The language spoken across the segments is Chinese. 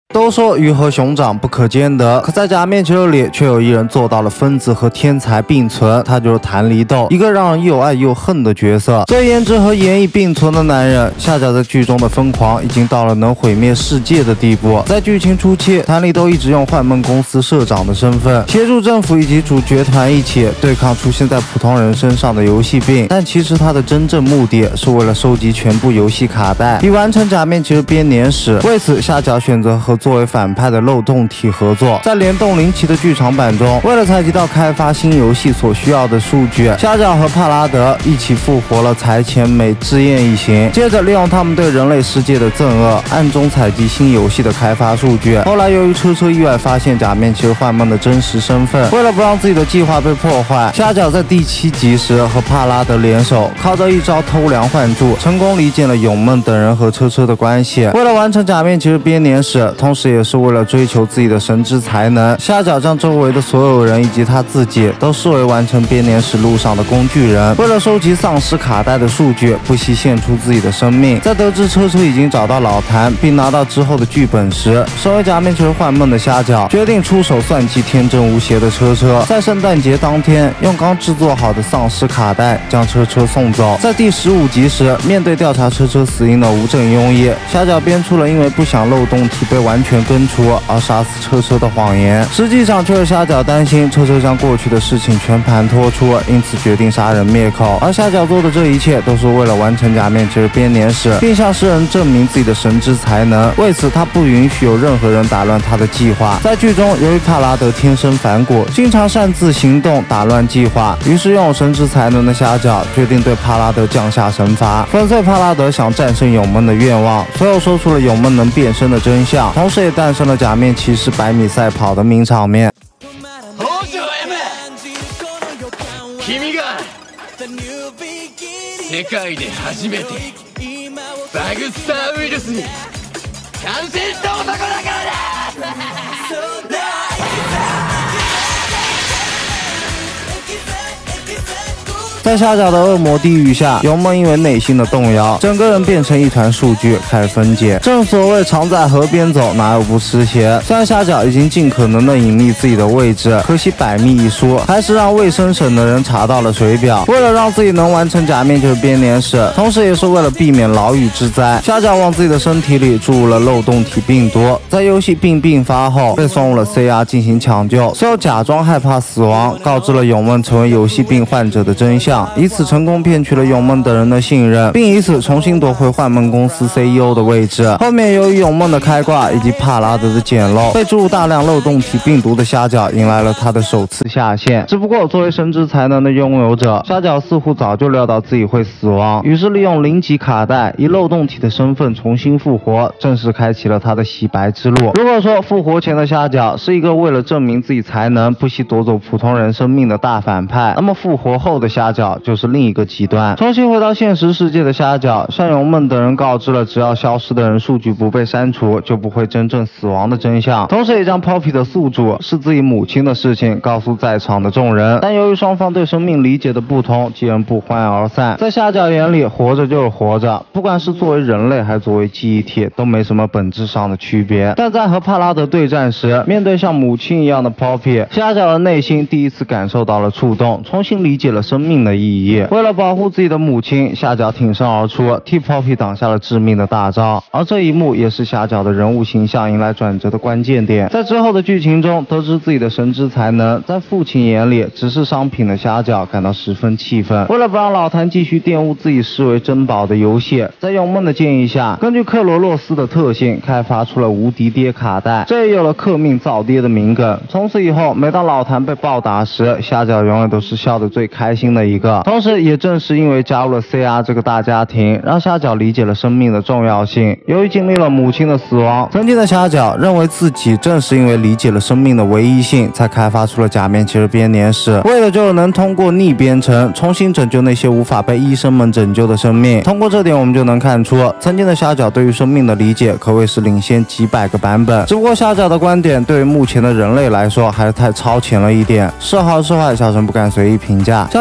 都说鱼和熊掌不可兼得，可在假面骑士里却有一人做到了分子和天才并存，他就是谭离斗，一个让人又爱又恨的角色。最颜值和演绎并存的男人，夏甲在剧中的疯狂已经到了能毁灭世界的地步。在剧情初期，谭离斗一直用幻梦公司社长的身份，协助政府以及主角团一起对抗出现在普通人身上的游戏病，但其实他的真正目的是为了收集全部游戏卡带，以完成假面骑士编年史。为此，夏甲选择和作为反派的漏洞体合作。在联动灵奇的剧场版中，为了采集到开发新游戏所需要的数据，夏甲和帕拉德一起复活了财前美智彦一行，接着利用他们对人类世界的憎恶，暗中采集新游戏的开发数据。后来由于车车意外发现假面骑士幻梦的真实身份，为了不让自己的计划被破坏，夏甲在第7集时和帕拉德联手，靠着一招偷梁换柱，成功离间了永梦等人和车车的关系。为了完成假面骑士编年史，同时也是为了追求自己的神之才能，夏甲将周围的所有人以及他自己都视为完成编年史路上的工具人。为了收集丧尸卡带的数据，不惜献出自己的生命。在得知车车已经找到老谭并拿到之后的剧本时，身为假面骑士幻梦的夏甲决定出手算计天真无邪的车车，在圣诞节当天用刚制作好的丧尸卡带将车车送走。在第15集时，面对调查车车死因的无证庸医，夏甲编出了因为不想漏洞体被完全根除而杀死车车的谎言，实际上却是夏甲担心车车将过去的事情全盘托出，因此决定杀人灭口。而夏甲做的这一切都是为了完成假面骑士编年史，并向世人证明自己的神之才能。为此，他不允许有任何人打乱他的计划。在剧中，由于帕拉德天生反骨，经常擅自行动打乱计划，于是拥有神之才能的夏甲决定对帕拉德降下神罚，粉碎帕拉德想战胜永梦的愿望。随后说出了永梦能变身的真相，同时也诞生了假面骑士100米赛跑的名场面。 君が世界で初めてバグスターウイルスに感染した男だからだ在夏甲的恶魔地狱下，永梦因为内心的动摇，整个人变成一团数据开始分解。正所谓常在河边走，哪有不湿鞋。虽然夏甲已经尽可能的隐匿自己的位置，可惜百密一疏，还是让卫生省的人查到了水表。为了让自己能完成假面骑士编年史，同时也是为了避免牢狱之灾，夏甲往自己的身体里注入了漏洞体病毒。在游戏病并发后，被送入了 CR 进行抢救，随后假装害怕死亡，告知了永梦成为游戏病患者的真相，以此成功骗取了永梦等人的信任，并以此重新夺回幻梦公司 CEO 的位置。后面由于永梦的开挂以及帕拉德的捡漏，被注入大量漏洞体病毒的夏甲迎来了他的首次下线。只不过作为神之才能的拥有者，夏甲似乎早就料到自己会死亡，于是利用灵级卡带以漏洞体的身份重新复活，正式开启了他的洗白之路。如果说复活前的夏甲是一个为了证明自己才能不惜夺走普通人生命的大反派，那么复活后的夏甲就是另一个极端。重新回到现实世界的夏甲向永梦等人告知了只要消失的人数据不被删除就不会真正死亡的真相，同时也将 Poppy 的宿主是自己母亲的事情告诉在场的众人。但由于双方对生命理解的不同，几人不欢而散。在夏甲眼里，活着就是活着，不管是作为人类还是作为记忆体，都没什么本质上的区别。但在和帕拉德对战时，面对像母亲一样的 Poppy， 夏甲的内心第一次感受到了触动，重新理解了生命的意义。为了保护自己的母亲，夏甲挺身而出，替 Poppy 挡下了致命的大招。而这一幕也是夏甲的人物形象迎来转折的关键点。在之后的剧情中，得知自己的神之才能在父亲眼里只是商品的夏甲感到十分气愤。为了不让老谭继续玷污自己视为珍宝的游戏，在永梦的建议下，根据克罗洛斯的特性开发出了无敌爹卡带，这也有了克命造爹的名梗。从此以后，每当老谭被暴打时，夏甲永远都是笑得最开心的一个。同时也正是因为加入了 CR 这个大家庭，让夏甲理解了生命的重要性。由于经历了母亲的死亡，曾经的夏甲认为自己正是因为理解了生命的唯一性，才开发出了假面骑士编年史，为的就是能通过逆编程重新拯救那些无法被医生们拯救的生命。通过这点，我们就能看出，曾经的夏甲对于生命的理解可谓是领先几百个版本。只不过夏甲的观点对于目前的人类来说还是太超前了一点，是好是坏，小陈不敢随意评价。相信很多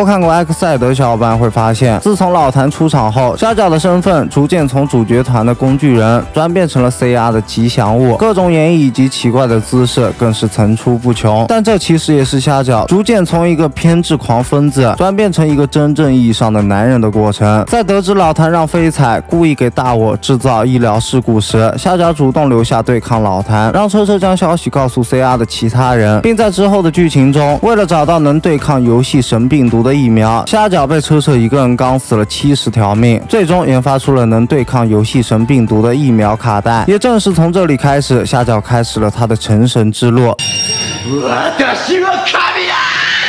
有看过 X 赛德小伙伴会发现，自从老谭出场后，虾饺的身份逐渐从主角团的工具人转变成了 CR 的吉祥物，各种演绎以及奇怪的姿势更是层出不穷。但这其实也是虾饺逐渐从一个偏执狂分子转变成一个真正意义上的男人的过程。在得知老谭让飞彩故意给大我制造医疗事故时，虾饺主动留下对抗老谭，让车车将消息告诉 CR 的其他人，并在之后的剧情中，为了找到能对抗游戏神病毒的疫苗，虾饺被车车一个人刚死了70条命，最终研发出了能对抗游戏神病毒的疫苗卡带。也正是从这里开始，虾饺开始了他的成神之路。 私は神だ！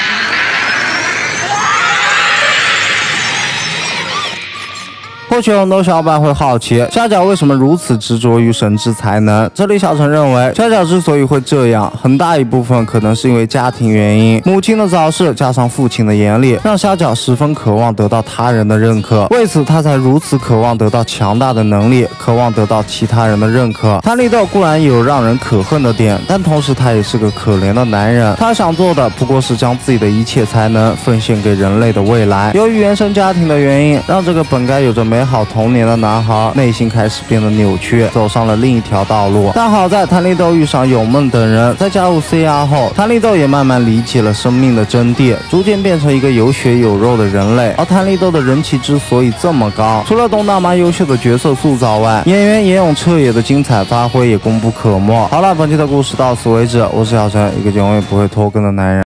或许很多小伙伴会好奇，虾饺为什么如此执着于神之才能？这里小陈认为，虾饺之所以会这样，很大一部分可能是因为家庭原因，母亲的早逝加上父亲的严厉，让虾饺十分渴望得到他人的认可，为此他才如此渴望得到强大的能力，渴望得到其他人的认可。谭力斗固然有让人可恨的点，但同时他也是个可怜的男人，他想做的不过是将自己的一切才能奉献给人类的未来。由于原生家庭的原因，让这个本该有着美好童年的男孩内心开始变得扭曲，走上了另一条道路。但好在谭力斗遇上有梦等人，在加入 CR 后，谭力斗也慢慢理解了生命的真谛，逐渐变成一个有血有肉的人类。而谭力斗的人气之所以这么高，除了董大妈优秀的角色塑造外，演员严永彻也的精彩发挥也功不可没。好了，本期的故事到此为止，我是小陈，一个永远不会拖更的男人。